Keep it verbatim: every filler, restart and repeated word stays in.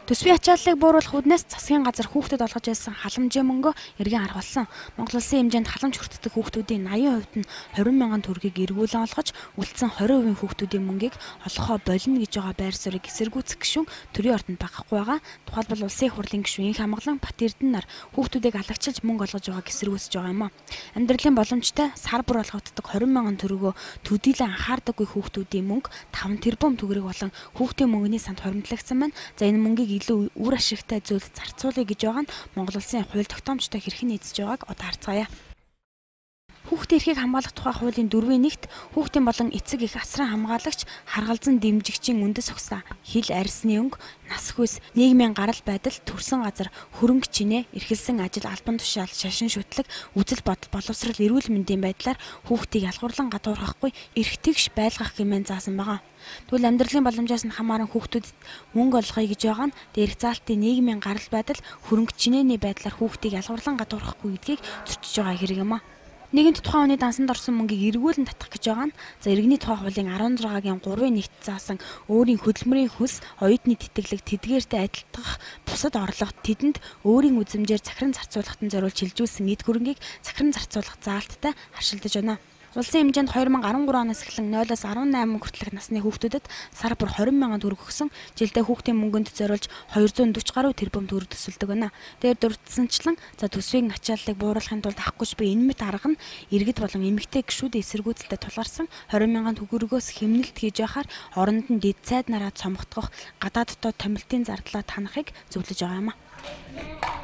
Төсвийн ачааллыг бууруулах үүднээс засгийн газар хүүхдэд олгож байсан халамжийн мөнгөө эргэн арга болсон. Монгол улсын хэмжээнд халамж хүртдэг хүүхдүүдийн наян хувьд нь хорин мянган төгрөгийг эргүүлэн олгож, үлдсэн хорин хувийн хүүхдүүдийн мөнгийг олгохоо болно гэж байгаа байр суурийг эсэргүүцэх гишүүн төрийн ордонд багахгүй байгаа. Тухайлбал улсын их хурлын гишүүн Инх Амгалан Батэрдэн нар хүүхдүүдийг алагчилж мөнгө олгож байгааг эсэргүүцэж байгаа юм а. Амьдралын боломжтой сар бүр олгогддог хорин мянган төгрөгөө төдийлөн анхаардаггүй хүүхдүүдийн мөнгө таван тэрбум төгрөг болон хүүхдийн мөнгөний санд хоримтлагдсан байна. За энэ мөнгийг илүү үр ашигтай зүйлд зарцуулъя гэж байгаа нь Монгол улсын хууль тогтоомжтой хэрхэн нийцэж байгааг одоо харцгаая. Хүүхдийн эрхийг хамгаалах тухай хуулийн дөрвийн нэгт хүүхдийн болон эцэг эх асран хамгаалагч, харгалзан дэмжигчийн үндэс ухсаа, хил арьсны өнгө, нас хүйс, нийгмийн гарал байдал, төрсэн газар, хөрөнгө чинээ, эрхэлсэн ажил, албан тушаал, шашин шүтлэг, үзэл бодол, боловсрал, эрүүл мэндийн байдлаар хүүхдийг ялгуурлан гадуурхахгүй эрх тэгш байлгах хэмээн заасан байгаа. Тэгвэл амьдралын боломжоос нь хамааран хүүхдүүдэд мөнгө олгоё гэж байгаа нь дээрх заалтын нийгмийн гарал байдал, хөрөнгө чинээний байдлаар хүүхдийг ялгуурлан гадуурхахгүй гэдгийг зөрчиж байгаа хэрэг юм а. Нэгэнт тухайн хүний дансанд орсон мөнгийг эргүүлэн татах гэж байгаа нь за иргэний тухай хуулийн арван зургагийн гурвын нэгт заасан өөрийн хөдөлмөрийн хөлс, оюутны тэтгэлэг, тэдгээртэй адилтгах, бусад орлого, тэдэнд өөрийн үзмжээр захиран зарцуулахад зориулж шилжүүлсэн эд хөрөнгийг захиран зарцуулах заалттай харшилдаж байна. Улсын хэмжээнд две тысячи десять оноос эхлэн нойлоос деснайман хүртэлх насны хүүхдүүдэд сар бүр хорин мянган төгрөг өгсөн жилдээ хүүхдийн мөнгөнд зориулж двести гаруй тэрбум төгрөг төсөлдөг байна. Дээр дурдсанчлан за төсвийн ачааллыг бууруулахын тулд авахгүйч буй энэ мэт арга нь иргэд болон эмэгтэй гишүүд эсэргүүцэлтэд тулгарсан двадцать мянган төгрөгөөс хэмнэлт хийж яхаар оронд нь дэд цайд нараа цомготгох гадаад дотоод томилтын зардлаа танахыг зөвлөж байгаа юм а.